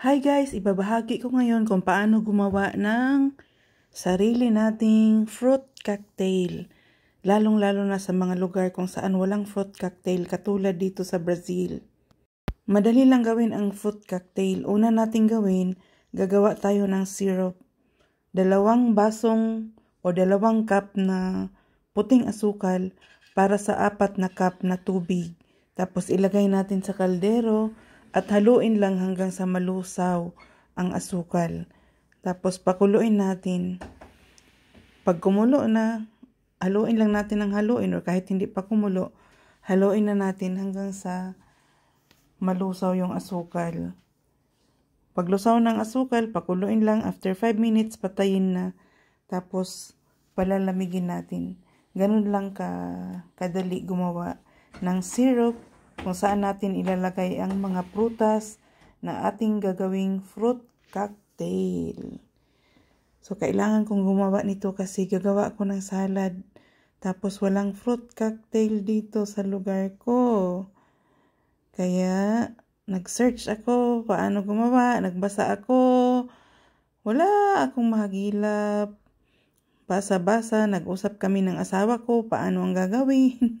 Hi guys, ibabahagi ko ngayon kung paano gumawa ng sarili nating fruit cocktail. Lalong-lalo na sa mga lugar kung saan walang fruit cocktail katulad dito sa Brazil. Madali lang gawin ang fruit cocktail. Una nating gawin, gagawa tayo ng syrup. 2 basong o 2 cup na puting asukal para sa 4 na cup na tubig. Tapos ilagay natin sa kaldero at haluin lang hanggang sa malusaw ang asukal. Tapos pakuluin natin. Pag kumulo na, haluin lang natin ng haluin or kahit hindi pa kumulo, haluin na natin hanggang sa malusaw yung asukal. Pag lusaw ng asukal, pakuluin lang. After 5 minutes, patayin na. Tapos palalamigin natin. Ganun lang kadali gumawa ng syrup kung saan natin ilalagay ang mga prutas na ating gagawing fruit cocktail. So, kailangan kong gumawa nito kasi gagawa ko ng salad. Tapos, walang fruit cocktail dito sa lugar ko. Kaya, nag-search ako paano gumawa. Nagbasa ako. Wala akong mahagilap. Basa-basa, nag-usap kami ng asawa ko paano ang gagawin.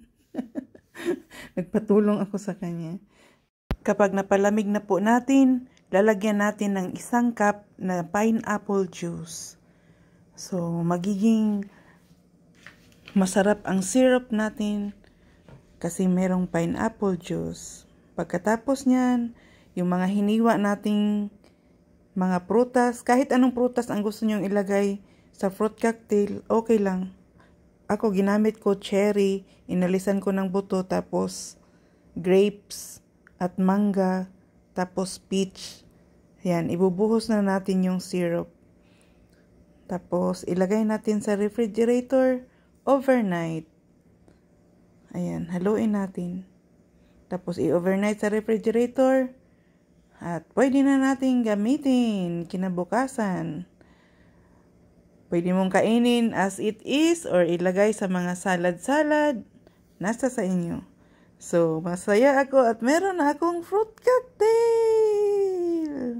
Nagpatulong ako sa kanya. Kapag napalamig na po natin, lalagyan natin ng 1 cup na pineapple juice. So, magiging masarap ang syrup natin kasi merong pineapple juice. Pagkatapos niyan, yung mga hiniwa nating mga prutas, kahit anong prutas ang gusto nyong ilagay sa fruit cocktail, okay lang. Ako, ginamit ko cherry, inalisan ko ng buto, tapos grapes at mangga, tapos peach. Yan, ibubuhos na natin yung syrup. Tapos, ilagay natin sa refrigerator overnight. Ayan, haluin natin. Tapos, i-overnight sa refrigerator. At pwede na natin gamitin kinabukasan. Pwede mong kainin as it is or ilagay sa mga salad-salad. Nasa sa inyo. So, masaya ako at meron na akong fruit cocktail.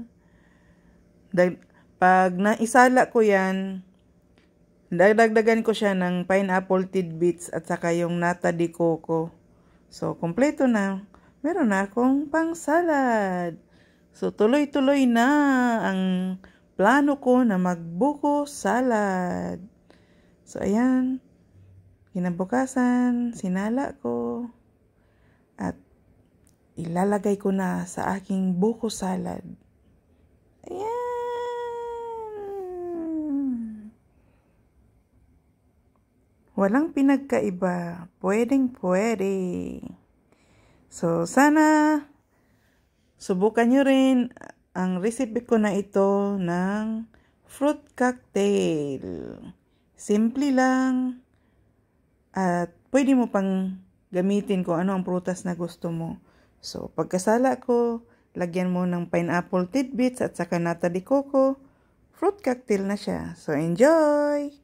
Pag naisala ko yan, dagdagan ko siya ng pineapple tidbits at saka yung nata de coco. So, kompleto na. Meron na akong pang salad. So, tuloy-tuloy na ang plano ko na magbuko salad. So, ayan. Kinabukasan, sinala ko. At ilalagay ko na sa aking buko salad. Ayan. Walang pinagkaiba. Pwedeng-pwede. So, sana subukan nyo rin ang recipe ko na ito ng fruit cocktail. Simple lang. At pwede mo pang gamitin kung ano ang prutas na gusto mo. So, pagkasala ko, lagyan mo ng pineapple tidbits at saka nata de coco. Fruit cocktail na siya. So, enjoy!